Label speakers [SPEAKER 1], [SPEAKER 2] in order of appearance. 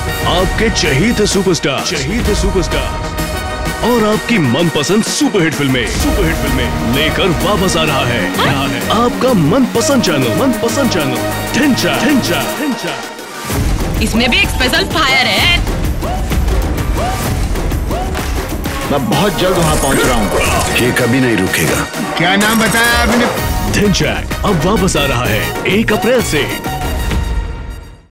[SPEAKER 1] आपके चहेते सुपरस्टार और आपकी मनपसंद सुपरहिट फिल्में लेकर वापस आ रहा है आपका मनपसंद चैनल ढिंचा।
[SPEAKER 2] इसमें भी एक स्पेशल फायर है।
[SPEAKER 3] मैं बहुत जल्द वहाँ पहुँच रहा हूँ।
[SPEAKER 1] ये कभी नहीं रुकेगा।
[SPEAKER 3] क्या नाम बताया आपने?
[SPEAKER 1] ढिंचा अब वापस आ रहा है 1 अप्रैल से।